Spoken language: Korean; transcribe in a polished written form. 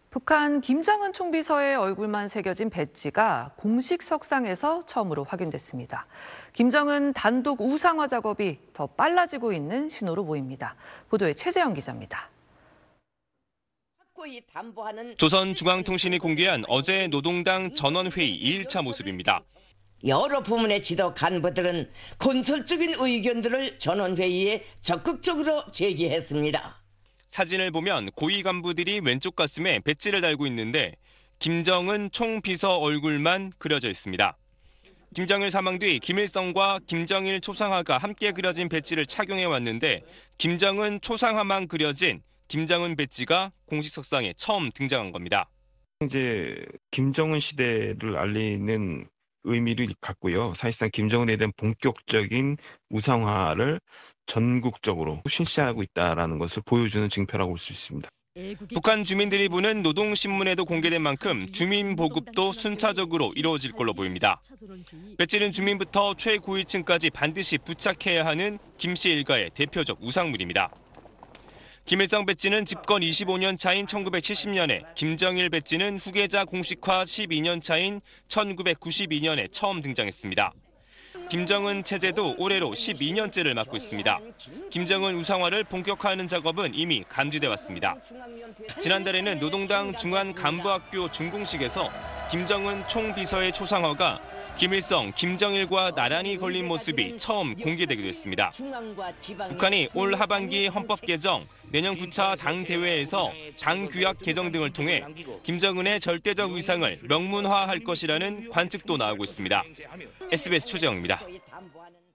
북한 김정은 총비서의 얼굴만 새겨진 배지가 공식 석상에서 처음으로 확인됐습니다. 김정은 단독 우상화 작업이 더 빨라지고 있는 신호로 보입니다. 보도에 최재영 기자입니다. 조선중앙통신이 공개한 어제 노동당 전원회의 2일차 모습입니다. 여러 부문의 지도 간부들은 건설적인 의견들을 전원회의에 적극적으로 제기했습니다. 사진을 보면 고위 간부들이 왼쪽 가슴에 배지를 달고 있는데 김정은 총비서 얼굴만 그려져 있습니다. 김정일 사망 뒤 김일성과 김정일 초상화가 함께 그려진 배지를 착용해 왔는데 김정은 초상화만 그려진 김정은 배지가 공식 석상에 처음 등장한 겁니다. 이제 김정은 시대를 알리는 의미를 갖고요. 사실상 김정은에 대한 본격적인 우상화를 전국적으로 실시하고 있다는 것을 보여주는 징표라고 볼 수 있습니다. 북한 주민들이 보는 노동신문에도 공개된 만큼 주민 보급도 순차적으로 이루어질 걸로 보입니다. 배지는 주민부터 최고위층까지 반드시 부착해야 하는 김씨 일가의 대표적 우상물입니다. 김일성 배지는 집권 25년 차인 1970년에, 김정일 배지는 후계자 공식화 12년 차인 1992년에 처음 등장했습니다. 김정은 체제도 올해로 12년째를 맞고 있습니다. 김정은 우상화를 본격화하는 작업은 이미 감지돼 왔습니다. 지난달에는 노동당 중앙간부학교 준공식에서 김정은 총비서의 초상화가 김일성, 김정일과 나란히 걸린 모습이 처음 공개되기도 했습니다. 북한이 올 하반기 헌법 개정, 내년 9차 당 대회에서 당 규약 개정 등을 통해 김정은의 절대적 위상을 명문화할 것이라는 관측도 나오고 있습니다. SBS 최재영입니다.